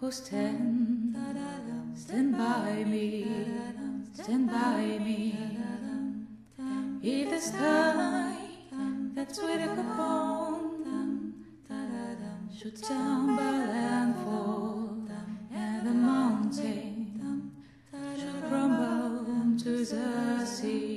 stand by me, stand by me. If the sky that's waiting upon should tumble and fall, and the mountain should crumble to the sea,